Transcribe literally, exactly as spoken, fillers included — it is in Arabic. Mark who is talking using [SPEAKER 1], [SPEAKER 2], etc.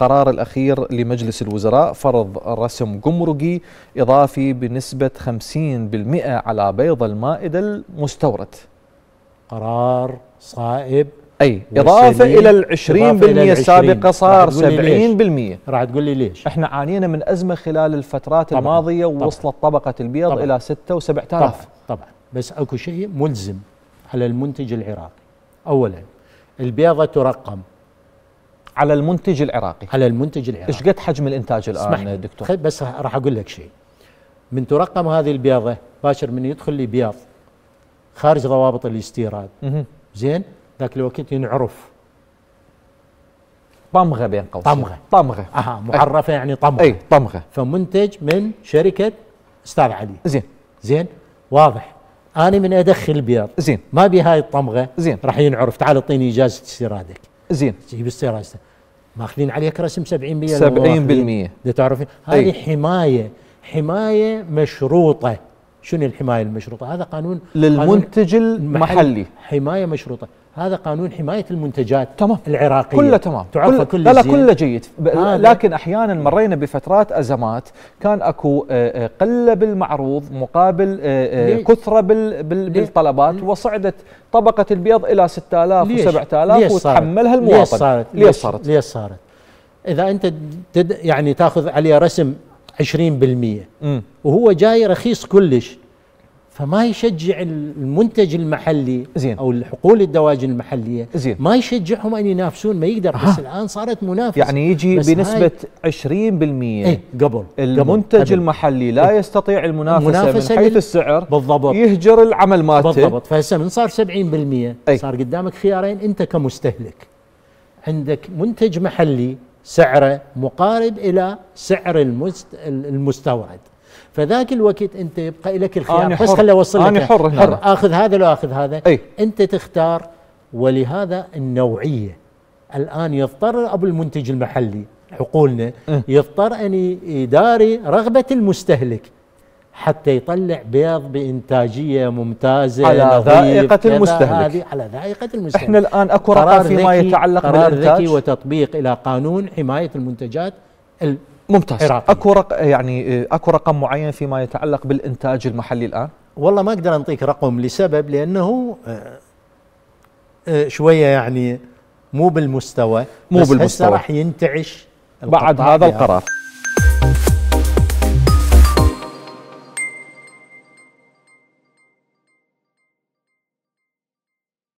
[SPEAKER 1] القرار الأخير لمجلس الوزراء فرض رسم جمركي إضافي بنسبة خمسين بالمئة على بيض المائدة المستورد.
[SPEAKER 2] قرار صائب،
[SPEAKER 1] أي إضافة إلى العشرين بالمئة السابقة صار سبعين بالمئة.
[SPEAKER 2] راح تقول لي ليش؟
[SPEAKER 1] احنا عانينا من أزمة خلال الفترات طبعًا الماضية ووصلت طبقة البيض طبعًا إلى ستة وسبعة آلاف.
[SPEAKER 2] طبعًا, طبعا بس أكو شيء ملزم على المنتج العراقي. أولا البيضة ترقم
[SPEAKER 1] على المنتج العراقي.
[SPEAKER 2] على المنتج العراقي.
[SPEAKER 1] ايش قد حجم الإنتاج الآن دكتور؟
[SPEAKER 2] بس راح أقول لك شيء. من ترقم هذه البيضة باشر من يدخل لي بيض خارج ضوابط الاستيراد زين ذاك الوقت ينعرف
[SPEAKER 1] طمغة بين قوسين.
[SPEAKER 2] طمغة
[SPEAKER 1] طمغة
[SPEAKER 2] اها معرفة. أي. يعني طمغة.
[SPEAKER 1] اي طمغة.
[SPEAKER 2] فمنتج من شركة أستاذ علي.
[SPEAKER 1] زين
[SPEAKER 2] زين واضح. أنا من أدخل بيض
[SPEAKER 1] زين
[SPEAKER 2] ما بي هاي الطمغة
[SPEAKER 1] زين
[SPEAKER 2] راح ينعرف. تعال اعطيني إجازة استيرادك.
[SPEAKER 1] زين
[SPEAKER 2] تجيب استيراد ماخذين عليك رسم سبعين بالمئة.
[SPEAKER 1] سبعين بالمئة
[SPEAKER 2] تعرفين هذه حماية حماية مشروطة. شنو الحماية المشروطة؟ هذا قانون
[SPEAKER 1] للمنتج قانون المحلي.
[SPEAKER 2] حماية مشروطة. هذا قانون حماية المنتجات
[SPEAKER 1] تمام
[SPEAKER 2] العراقية
[SPEAKER 1] كله تمام
[SPEAKER 2] تعرف كل
[SPEAKER 1] لا لا كله جيد. لكن احيانا مرينا بفترات ازمات كان اكو قله بالمعروض مقابل كثره بالطلبات وصعدت طبقة البيض الى ستة آلاف وسبعة آلاف وتحملها المواطن.
[SPEAKER 2] ليش صارت؟
[SPEAKER 1] ليش صارت؟
[SPEAKER 2] ليش صارت؟ اذا انت تد يعني تاخذ عليه رسم عشرين بالمئة وهو جاي رخيص كلش فما يشجع المنتج المحلي
[SPEAKER 1] زين.
[SPEAKER 2] او الحقول الدواجن المحليه
[SPEAKER 1] زين.
[SPEAKER 2] ما يشجعهم ان ينافسون. ما يقدر. بس الان صارت منافسه
[SPEAKER 1] يعني يجي بنسبه عشرين بالمئة.
[SPEAKER 2] ايه قبل
[SPEAKER 1] المنتج قبل. المحلي لا يستطيع المنافسه, المنافسة من حيث السعر.
[SPEAKER 2] بالضبط.
[SPEAKER 1] يهجر العمل مالته.
[SPEAKER 2] بالضبط. فهسه من صار سبعين بالمئة أي. صار قدامك خيارين انت كمستهلك. عندك منتج محلي سعره مقارب الى سعر المستورد. فذاك الوقت انت يبقى لك الخيار. بس خلي اوصل لك
[SPEAKER 1] حر,
[SPEAKER 2] حر اخذ هذا لو اخذ هذا.
[SPEAKER 1] أي.
[SPEAKER 2] انت تختار. ولهذا النوعيه الان يضطر ابو المنتج المحلي حقولنا اه. يضطر ان يداري رغبه المستهلك حتى يطلع بيض بانتاجيه ممتازه
[SPEAKER 1] على ذائقه المستهلك.
[SPEAKER 2] على ذائقه المستهلك.
[SPEAKER 1] احنا الان اكو رقم فيما يتعلق
[SPEAKER 2] قرار
[SPEAKER 1] بالانتاج.
[SPEAKER 2] ذكي وتطبيق الى قانون حمايه المنتجات
[SPEAKER 1] ممتاز.
[SPEAKER 2] عراقية.
[SPEAKER 1] اكو رق... يعني اكو رقم معين فيما يتعلق بالانتاج المحلي الان؟
[SPEAKER 2] والله ما اقدر انطيك رقم لسبب لانه شويه يعني مو بالمستوى.
[SPEAKER 1] مو بالمستوى.
[SPEAKER 2] راح ينتعش
[SPEAKER 1] بعد هذا القرار.